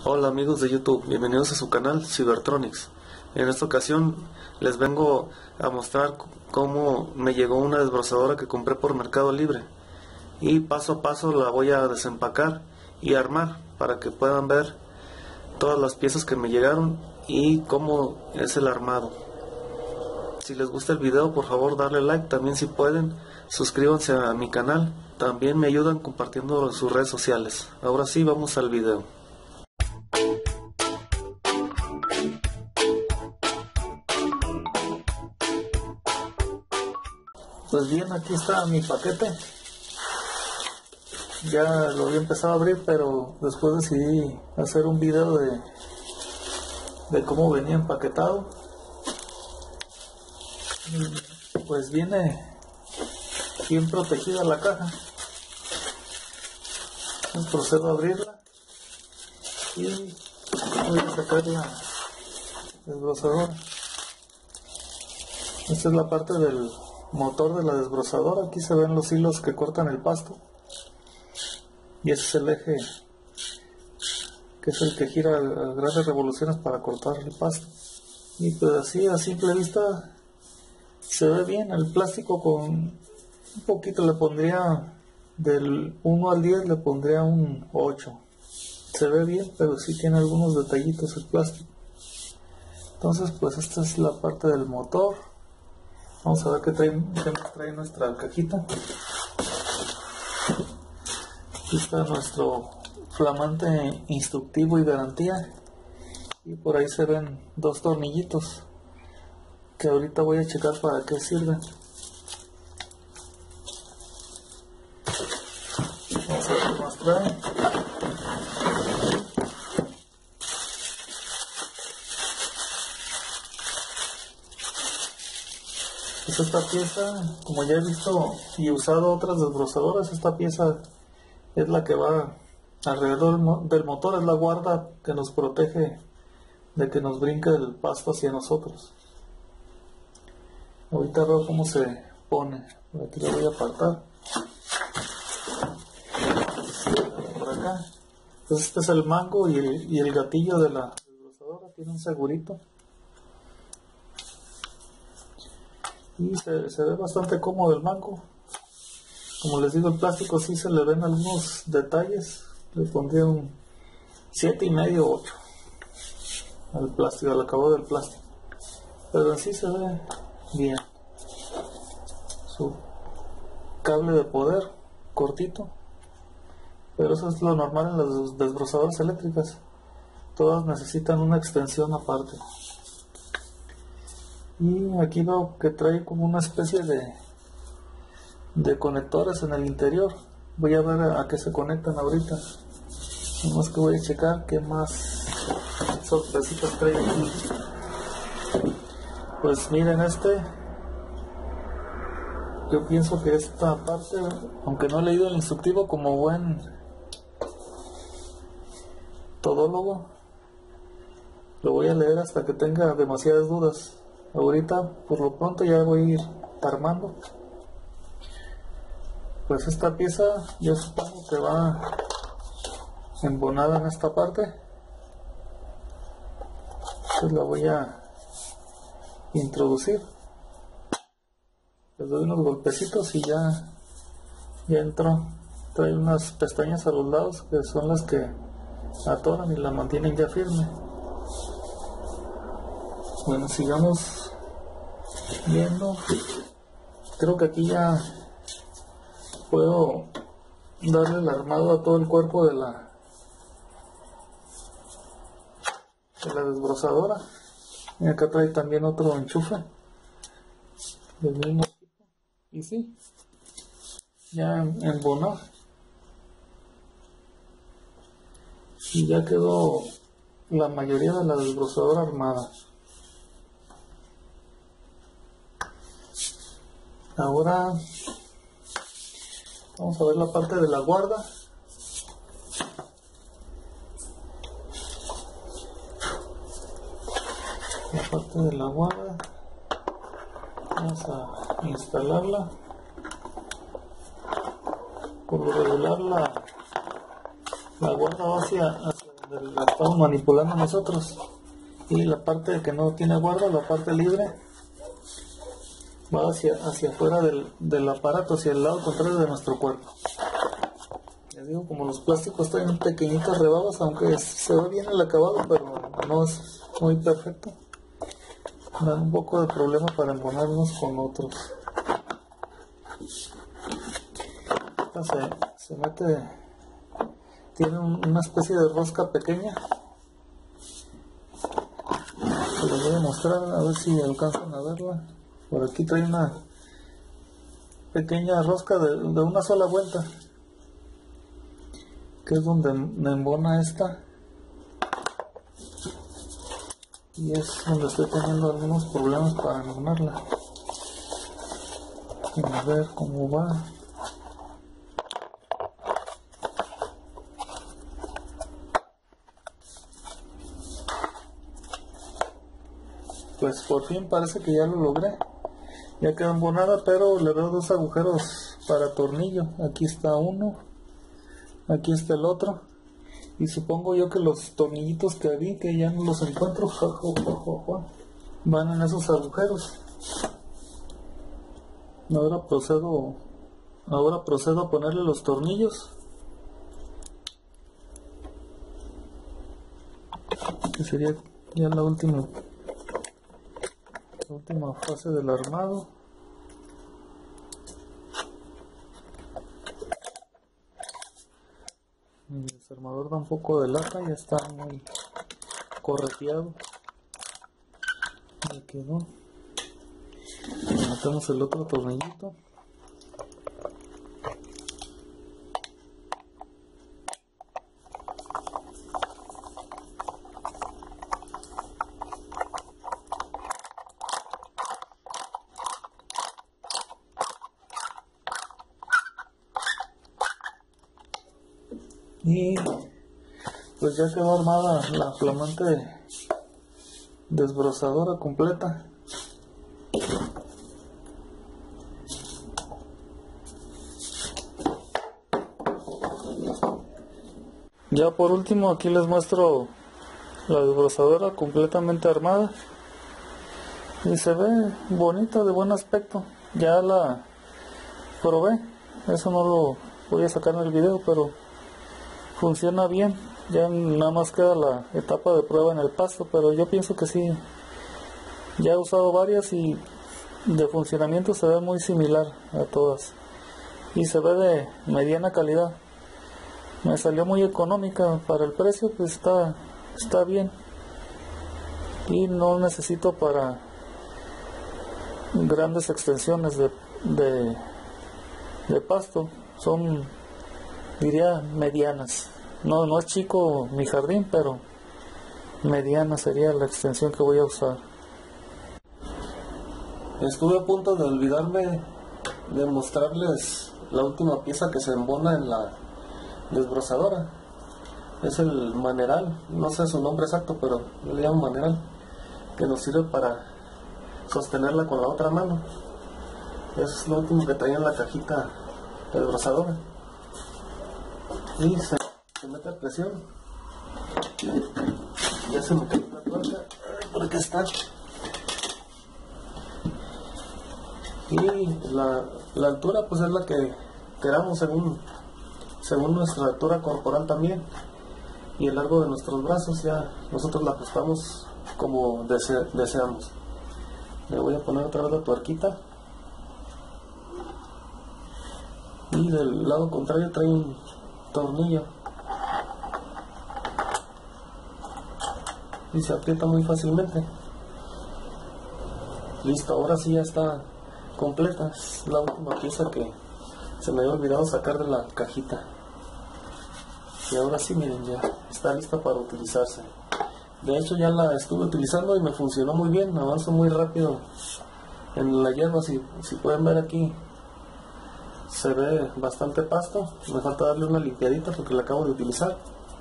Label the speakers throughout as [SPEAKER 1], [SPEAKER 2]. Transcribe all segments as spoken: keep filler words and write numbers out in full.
[SPEAKER 1] Hola amigos de YouTube, bienvenidos a su canal Cybertronics. En esta ocasión les vengo a mostrar cómo me llegó una desbrozadora que compré por Mercado Libre, y paso a paso la voy a desempacar y armar para que puedan ver todas las piezas que me llegaron y cómo es el armado. Si les gusta el video, por favor darle like, también si pueden suscríbanse a mi canal, también me ayudan compartiendo en sus redes sociales. Ahora sí, vamos al video. Pues bien, aquí está mi paquete. Ya lo había empezado a abrir, pero después decidí hacer un video de, de cómo venía empaquetado. Y pues viene bien protegida la caja. Entonces procedo a abrirla y voy a sacar la desbrozadora. Esta es la parte del motor de la desbrozadora. Aquí se ven los hilos que cortan el pasto y ese es el eje que es el que gira a grandes revoluciones para cortar el pasto. Y pues así a simple vista se ve bien el plástico. Con un poquito le pondría del uno al diez, le pondría un ocho. Se ve bien, pero sí tiene algunos detallitos el plástico. Entonces pues esta es la parte del motor. Vamos a ver qué trae, qué nos trae nuestra cajita. Aquí está nuestro flamante instructivo y garantía. Y por ahí se ven dos tornillitos que ahorita voy a checar para qué sirven. Vamos a ver qué nos trae. Pues esta pieza, como ya he visto y usado otras desbrozadoras, esta pieza es la que va alrededor del motor, es la guarda que nos protege de que nos brinque el pasto hacia nosotros. Ahorita veo cómo se pone. Por aquí lo voy a apartar. Por acá. Entonces este es el mango y el, y el gatillo de la desbrozadora. Tiene un segurito. Y se, se ve bastante cómodo el mango. Como les digo, el plástico sí se le ven algunos detalles. Le pondría un siete y medio, ocho al plástico, al acabado del plástico. Pero en sí se ve bien. Su cable de poder cortito, pero eso es lo normal en las desbrozadoras eléctricas. Todas necesitan una extensión aparte. Y aquí veo que trae como una especie de de conectores en el interior. Voy a ver a qué se conectan ahorita. Nomás que voy a checar qué más sorpresitas trae aquí. Pues miren, este yo pienso que esta parte, aunque no he leído el instructivo como buen todólogo, lo voy a leer hasta que tenga demasiadas dudas. Ahorita por lo pronto ya voy a ir armando. Pues esta pieza yo supongo que va embonada en esta parte. Entonces la voy a introducir. Les doy unos golpecitos y ya, ya entró. Trae unas pestañas a los lados que son las que atoran y la mantienen ya firme. Bueno, sigamos viendo. Creo que aquí ya puedo darle el armado a todo el cuerpo de la de la desbrozadora. Y acá trae también otro enchufe del mismo tipo. Y sí, ya embonó. Y ya quedó la mayoría de la desbrozadora armada. Ahora vamos a ver la parte de la guarda. La parte de la guarda. Vamos a instalarla. Por lo regular la, la guarda va hacia, hacia donde donde la estamos manipulando nosotros, y la parte que no tiene guarda, la parte libre, va hacia, hacia afuera del, del aparato, hacia el lado contrario de nuestro cuerpo. Les digo, como los plásticos traen pequeñitas rebabas, aunque se ve bien el acabado, pero no es muy perfecto, dan un poco de problema para embonar unos con otros. Esta se, se mete, tiene un, una especie de rosca pequeña, que les voy a mostrar a ver si alcanzan a verla. Por aquí trae una pequeña rosca de, de una sola vuelta, que es donde me embona esta, y es donde estoy teniendo algunos problemas para embonarla. A ver cómo va. Pues por fin parece que ya lo logré, ya quedó embonada, pero le veo dos agujeros para tornillo. Aquí está uno, aquí está el otro, y supongo yo que los tornillitos que vi, que ya no los encuentro, ja, ja, ja, ja, ja, van en esos agujeros. Ahora procedo, ahora procedo a ponerle los tornillos, que sería ya la última, la última fase del armado. El desarmador da un poco de lata, ya está muy correteado. Ya quedó. Metemos el otro tornillito. Y pues ya quedó armada la flamante desbrozadora completa. Ya por último aquí les muestro la desbrozadora completamente armada, y se ve bonita, de buen aspecto. Ya la probé, eso no lo voy a sacar en el video, pero funciona bien. Ya nada más queda la etapa de prueba en el pasto, pero yo pienso que sí. Ya he usado varias y de funcionamiento se ve muy similar a todas, y se ve de mediana calidad. Me salió muy económica para el precio, pues está, está bien, y no necesito para grandes extensiones de, de, de pasto. Son, diría, medianas. No, no es chico mi jardín, pero mediana sería la extensión que voy a usar. Estuve a punto de olvidarme de mostrarles la última pieza que se embona en la desbrozadora. Es el maneral, no sé su nombre exacto, pero yo le llamo maneral, que nos sirve para sostenerla con la otra mano. Es lo último que traía en la cajita desbrozadora. Y se, se mete a presión. Ya se me quedó la tuerca, por acá está. Y la, la altura pues es la que queramos según según nuestra altura corporal también, y el largo de nuestros brazos. Ya nosotros la ajustamos como dese, deseamos. Le voy a poner otra vez la tuerquita, y del lado contrario trae un tornillo y se aprieta muy fácilmente. Listo, ahora sí ya está completa. Es la última pieza que se me había olvidado sacar de la cajita, y ahora sí, miren, ya está lista para utilizarse. De hecho ya la estuve utilizando y me funcionó muy bien. Avanzo muy rápido en la hierba. Si, si pueden ver aquí, se ve bastante pasto. Me falta darle una limpiadita porque la acabo de utilizar,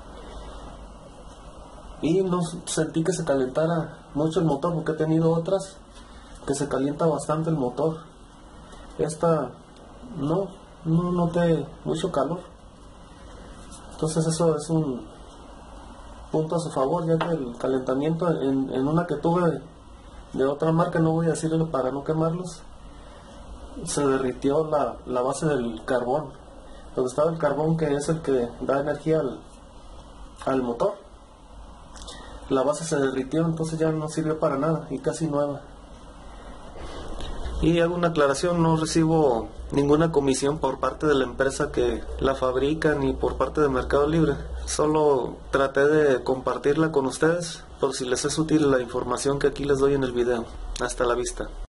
[SPEAKER 1] y no sentí que se calentara mucho el motor, porque he tenido otras que se calienta bastante el motor. Esta no, no noté mucho calor. Entonces eso es un
[SPEAKER 2] punto a su favor, ya que el calentamiento en, en una que tuve de otra marca, no voy a decirle para no quemarlos, se derritió la, la base del carbón, donde estaba el carbón, que es el que da energía al, al motor. La base se derritió, entonces ya no sirvió para nada y casi nueva. Y hago una aclaración, no recibo ninguna comisión por parte de la empresa que la fabrica ni por parte de Mercado Libre. Solo traté de compartirla con ustedes por si les es útil la información que aquí les doy en el video. Hasta la vista.